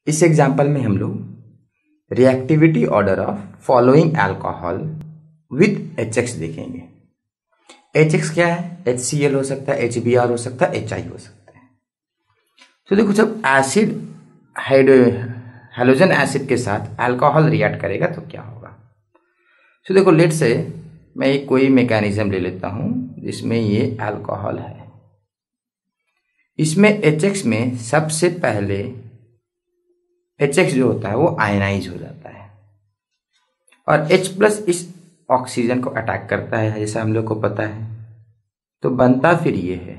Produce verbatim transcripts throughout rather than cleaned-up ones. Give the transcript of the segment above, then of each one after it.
इस एग्जाम्पल में हम लोग reactivity order of following alcohol with H X देखेंगे। एच एक्स क्या है? एच सी एल हो सकता है, एच बी आर हो सकता है, एच आई हो सकता है। तो देखो, जब एसिड हाइड्रोजन एसिड के साथ अल्कोहल रिएक्ट करेगा तो क्या होगा। तो देखो, लेट से मैं एक कोई मैकेनिज्म ले लेता हूं जिसमें ये अल्कोहल है। इसमें एच एक्स में सबसे पहले एच एक्स जो होता है वो आयनाइज हो जाता है और H प्लस इस ऑक्सीजन को अटैक करता है, जैसा हम लोग को पता है। तो बनता फिर ये है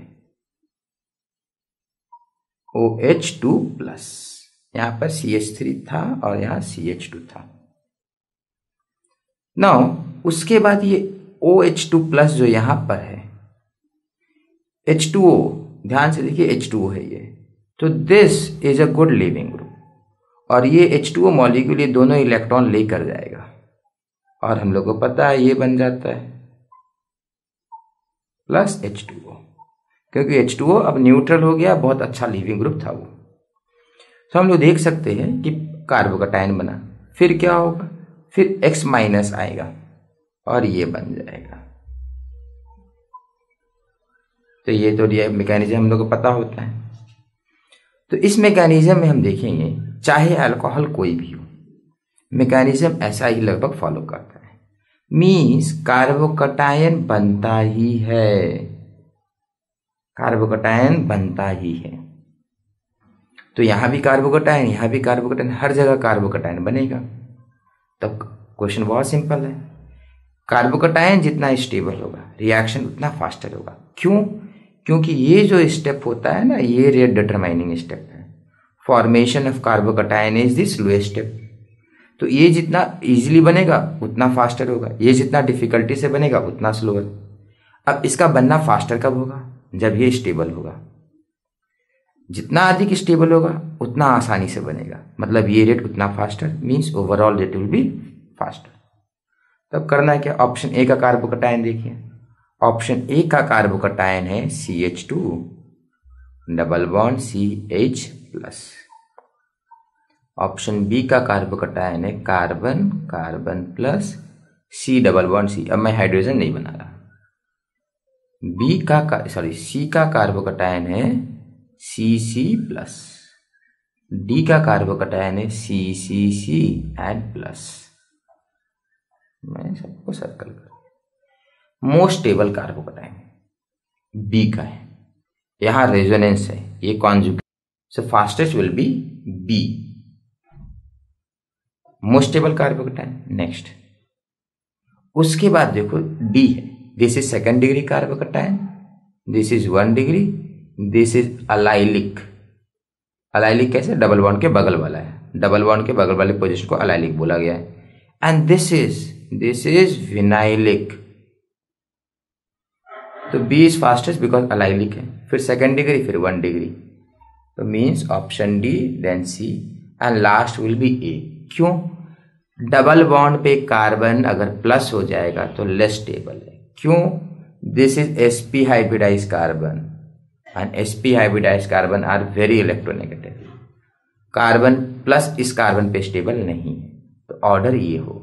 ओ एच टू प्लस। यहां पर सी एच थ्री था और यहां सी एच टू था। नाउ उसके बाद ये ओ एच टू प्लस जो यहां पर है एच टू ओ, ध्यान से देखिए एच टू ओ है ये। तो this is a good leaving group और ये एच टू ओ मॉलिक्यूल ये दोनों इलेक्ट्रॉन लेकर जाएगा और हम लोग को पता है ये बन जाता है प्लस एच टू ओ, क्योंकि एच टू ओ अब न्यूट्रल हो गया। बहुत अच्छा लिविंग ग्रुप था वो। तो हम लोग देख सकते हैं कि कार्बोकैटायन बना। फिर क्या होगा? फिर X माइनस आएगा और ये बन जाएगा। तो ये तो मैकेनिज्म हम लोग को पता होता है। तो इस मैकेनिज्म में हम देखेंगे चाहे अल्कोहल कोई भी हो, मैकेनिज्म ऐसा ही लगभग फॉलो करता है। मीन्स कार्बोकैटायन बनता ही है, कार्बोकैटायन बनता ही है। तो यहां भी कार्बोकैटायन, यहां भी कार्बोकैटायन, हर जगह कार्बोकैटायन बनेगा। तो क्वेश्चन बहुत सिंपल है। कार्बोकैटायन जितना स्टेबल होगा रिएक्शन उतना फास्टर होगा। क्यों? क्योंकि ये जो स्टेप होता है ना, ये रेट डिटरमाइनिंग स्टेप है। Formation of carbocation is the slowest step. तो ये जितना इजीली बनेगा उतना फास्टर होगा, ये जितना डिफिकल्टी से बनेगा उतना स्लोअर। अब इसका बनना फास्टर कब होगा? जब ये स्टेबल होगा। जितना अधिक स्टेबल होगा उतना आसानी से बनेगा, मतलब ये रेट उतना faster, means overall rate will be faster. तब करना है क्या? ऑप्शन ए का कार्बोकैटायन देखिए। ऑप्शन ए का कार्बोकैटायन है C H two double bond C H plus. Option B का कार्बोकैटायन है carbon carbon plus C double bond C. अब मैं हाइड्रोजन नहीं बना रहा। बी का सॉरी सी का कार्बोकैटायन है सी सी प्लस। डी का कार्बोकैटायन है C C C and plus. मैं सबको सर्कल कर। मोस्ट स्टेबल कार्बोकैटायन बी का है, यहां रेजोनेंस है, ये conjugate. So fastest will be B, most stable carbocation. Next उसके बाद देखो डी है। This is second degree carbocation, this is one degree, this is allylic. Allylic कैसे? डबल बॉन्ड के बगल वाला है, डबल बॉन्ड के बगल वाले पोजीशन को अलाइलिक बोला गया है। And this is this is vinylic. तो B is fastest because allylic है। फिर सेकेंड डिग्री, फिर वन डिग्री। तो means option D, then C and last will be A. क्यों? डबल बॉन्ड पे कार्बन अगर प्लस हो जाएगा तो लेस स्टेबल है। क्यों? This is sp hybridized carbon and sp hybridized carbon are very electronegative. Carbon plus इस कार्बन पे स्टेबल नहीं है। तो ऑर्डर ये होगा।